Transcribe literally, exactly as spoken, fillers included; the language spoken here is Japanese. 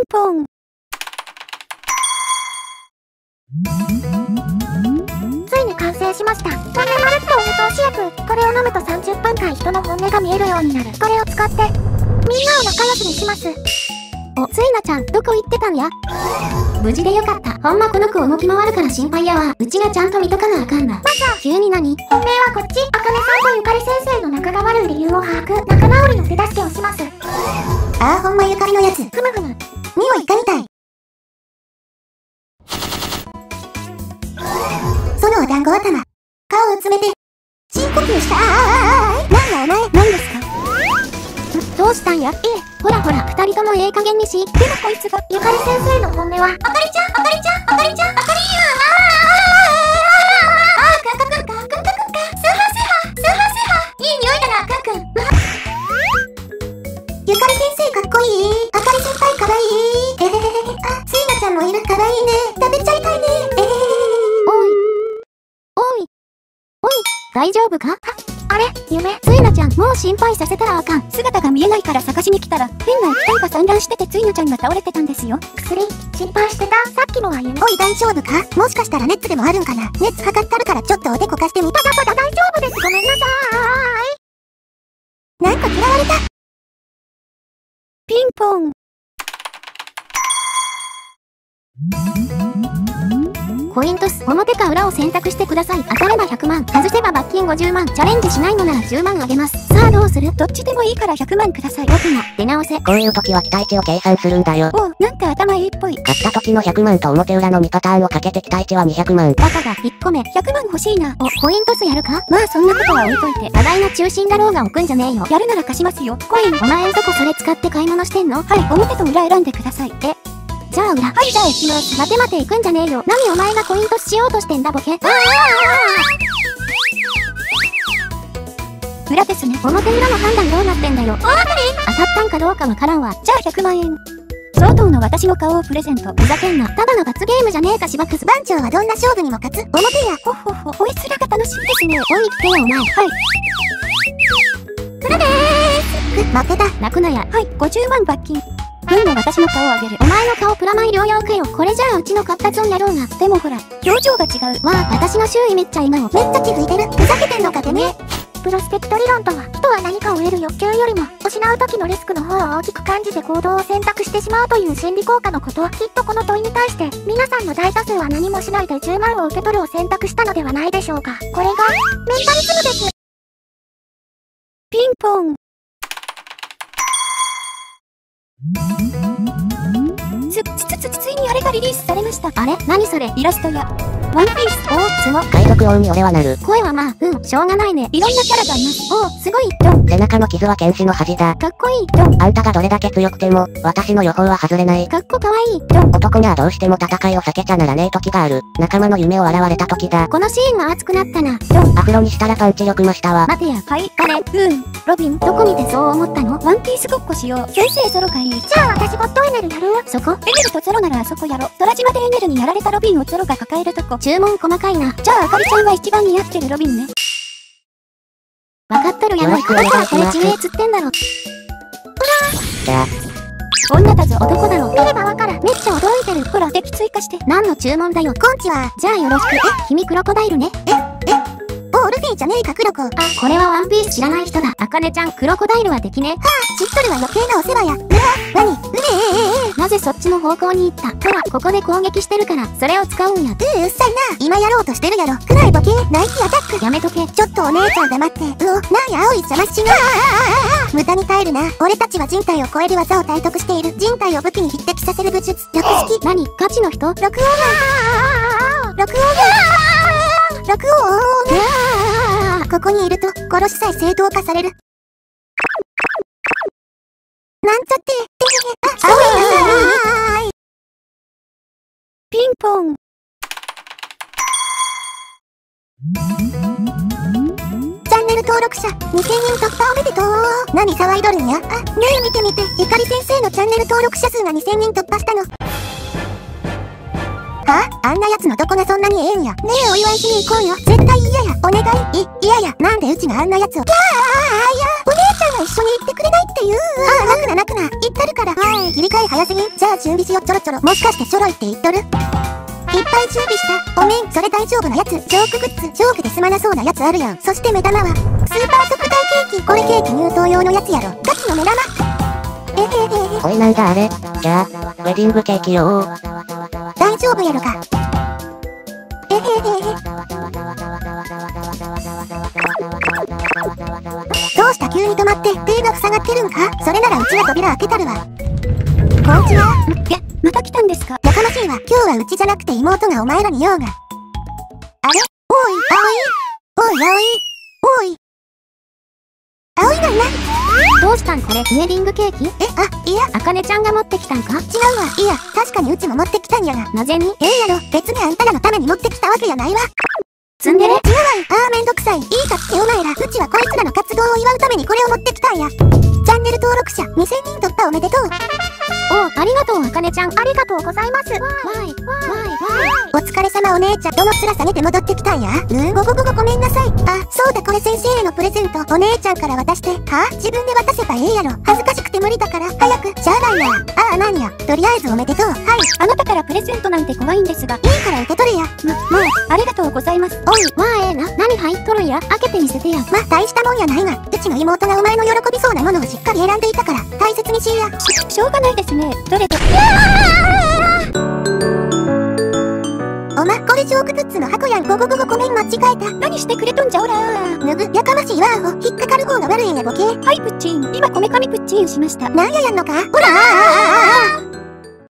ンポン。 ついに完成しました。そんなまるっとお通し薬。これを飲むとさんじゅっぷんかん人の本音が見えるようになる。これを使ってみんなを仲良しにします。お、ついなちゃん、どこ行ってたんや？無事でよかった。ほんまこの子動き回るから心配やわ。うちがちゃんと見とかなあかんな。まさ、急に何？本命はこっち。あかねさんとゆかり先生の仲が悪い理由を把握。仲直りの手助けをします。 ああ、ほんまゆかりのやつ。 ふむふむ。 匂い嗅ぎたい。そのお団子頭。顔を詰めて、深呼吸したーい。なんやお前、何ですか？ ん、どうしたんや？ええ、ほらほら、二人ともええ加減にし。でもこいつが、ゆかり先生の本音は、あかりちゃん、あかりちゃん、あかりちゃん、あかりーあーあーあーあーあーくんかくんか、くんかくんか、スーハースーハー、スーハースーハー、いい匂いだな、くんくん。 ゆかり先生かっこいい。あかり先輩かわいい。えへへへ。あ、ついなちゃんもいる。かわいいね。食べちゃいたいね。えへへへ。 おい。おい。おい、大丈夫か？あれ、夢。ついなちゃん、もう心配させたらあかん。 姿が見えないから探しに来たら、変な液体が散乱しててついなちゃんが倒れてたんですよ。 薬、心配してた。さっきのは夢。 おい、大丈夫か？もしかしたら熱でもあるんかな。熱測ったるからちょっとおでこ貸してみ。 パタパタ大丈夫です。ごめんなさーい。 なんか嫌われた。 ピンポン。 コイントス、表か裏を選択してください。当たればひゃくまん、外せば罰金ごじゅうまん。チャレンジしないのならじゅうまんあげます。さあどうする？ どっちでもいいからひゃくまんください。 僕も、出直せ。 こういう時は期待値を計算するんだよ。 おう、なんか頭いいっぽい。 買った時のひゃくまんと表裏のにパターンをかけて期待値はにひゃくまん。 バカがいっこめ。 ひゃくまん欲しいな。 お、コイントスやるか？ まあそんなことは置いといて。 話題の中心だろうが置くんじゃねえよ。 やるなら貸しますよ。コイン。 お前んとこそれ使って買い物してんの？ はい、表と裏選んでください。え、 じゃあ裏。 はい、じゃあ行きます。 待て待て行くんじゃねえよ。何お前がコイントスしようとしてんだボケ。ああ裏ですね。 表裏の判断どうなってんだよ。当たったんかどうかわからんわ。 じゃあひゃくまんえん。相当の私の顔をプレゼント。 ふざけんな。ただの罰ゲームじゃねえかしばくず。 番長はどんな勝負にも勝つ。表や。 ほっほっほ、こいつらが楽しいですね。 おい、聞けよお前。 はい。 裏でー負けた。 泣くなや。 はい、ごじゅうまん罰金。分の私の顔をあげる。 お前の顔プラマイ療養かよ。これじゃあうちの活発音やろうが。 でもほら、表情が違う。 わあ、私の周囲めっちゃ笑顔。 めっちゃ血吹いてる。ふざけてんのかてめえ。 プロスペクト理論とは、人は何かを得る欲求よりも、失う時のリスクの方を大きく感じて行動を選択してしまうという心理効果のこと。きっとこの問いに対して、皆さんの大多数は何もしないでじゅうまんを受け取るを選択したのではないでしょうか。これが、メンタリズムです。 ピンポン。つ、つ、つ、つ、ついにあれがリリースされました。 あれ？何それ？ イラストや、ワンピース。 おお、すご。 海賊王に俺はなる。 声はまあ、うん、しょうがないね。 いろんなキャラがいます。 おお、すごい。 ドン。 背中の傷は剣士の恥だ。 かっこいい。 ドン。 あんたがどれだけ強くても、私の予報は外れない。 かっこかわいい。 ドン。 男にはどうしても戦いを避けちゃならねえ時がある。仲間の夢を笑われた時だ。 このシーンは熱くなったな。 ドン。 アフロにしたらパンチ力増したわ。 待てや。 はい、 あれ？ うん、ロビン。 どこ見てそう思ったの？ ワンピースごっこしよう。先生ゾロがいい。 じゃあ私ゴッドエネルやる？そこ？ エネルとゾロならあそこやろ。空島でエネルにやられたロビンをゾロが抱えるとこ。 注文細かいな。 じゃああかりちゃんは一番似合ってるロビンね。 わかっとるやない。だからこれ地名つってんだろ。 じゃあ。 女だぞ。 男だろ。見ればわからん。めっちゃ驚いてる。 ほら、敵追加して。 何の注文だよ。 こんちは。 じゃあよろしく。え、君クロコダイルね。 え、え、おルフィじゃねえか、クロコ。 あ、これはワンピース知らない人だ。あかねちゃん、クロコダイルはできね。はあ、知っとるは余計なお世話や。うわ、なに、うめえ。 なぜそっちの方向に行った？ほら、ここで攻撃してるから、それを使うんや。 うー、うっさいな。今やろうとしてるやろ。くらいボケ、ナイキアタック。 やめとけ。 ちょっとお姉ちゃん黙って。うお、なんや青い邪魔しが。無駄に耐えるな。俺たちは人体を超える技を体得している。人体を武器に匹敵させる武術。略式。 何？ガチの人？ 録音が。録音が。録音が。ここにいると、殺しさえ正当化される。なんちゃって。あ、青いな。 ピンポン。 チャンネル登録者にせんにん突破おめでとう。何騒いどるんや。あ、ねえ見て見て。ゆかり先生のチャンネル登録者数がにせんにん突破したの。はあ、あんなやつのどこがそんなにええんや。ねえお祝いしに行こうよ。絶対嫌や。お願い。い、嫌や。なんでうちがあんなやつを。キャー、いや、お姉ちゃんが一緒に行ってくれないっていう。ああ、泣くな泣くな。言ったるから。はい、切り替え早すぎ。じゃあじゃあ。 準備しよちょろちょろ。もしかしてちょろいって言っとる？いっぱい準備した。ごめん、それ大丈夫なやつ。ジョークグッズ、ジョークで済まなそうなやつあるやん。そして目玉は、スーパー特大ケーキ。これケーキ入刀用のやつやろ。ガチの目玉。えへへへ。 おいなんだあれ。じゃあ、ウェディングケーキよー。 大丈夫やろか。えへへへ。どうした急に止まって、手が塞がってるんか？それならうちは扉開けたるわ。こんちは。 え、また来たんですか？ やかましいわ。今日はうちじゃなくて妹がお前らに用が。あれ？おい、葵。おい、葵。おい。葵がいない。 どうしたんこれ、ウェディングケーキ？ え、あ、いや。 あかねちゃんが持ってきたんか？ 違うわ。いや、確かにうちも持ってきたんやが。 なぜに？ ええやろ。別にあんたらのために持ってきたわけやないわ。 ツンデレ？ 違うわん。あーめんどくさい。いいかってお前ら。うちはこいつらの活動を祝うためにこれを持ってきたんや。チャンネル登録者にせんにん突破おめでとう。 おう、ありがとうあかねちゃん。 ありがとうございます。わわい、わい、わい。 お疲れ様お姉ちゃん。どの面下げて戻ってきたんや？うんごごごごごめんなさい。あ、そうだこれ先生へのプレゼント。お姉ちゃんから渡して。はぁ？自分で渡せばええやろ。恥ずかしくて無理だから。早く。しゃあないな。ああ、なんや。とりあえずおめでとう。はい。 あなたからプレゼントなんて怖いんですが。 いいから受け取れや。 ま、まあ、ありがとうございます。 おい。 わあええな。何入っとるんや？開けてみせてや。 ま、大したもんやないが。うちの妹がお前の喜びそうなものをしっかり選んでいたから、大切にしいや。 し、しょうがないですね。どれと。 おま、これジョークグッズの箱やん。ごごごごごめん間違えた。 何してくれとんじゃおらー。 ぬぐ、やかましいわアホ。引っかかる方が悪いんやボケ。 はい、プッチン。今こめかみプッチンしました。 なんややんのかほらあーあーあーあー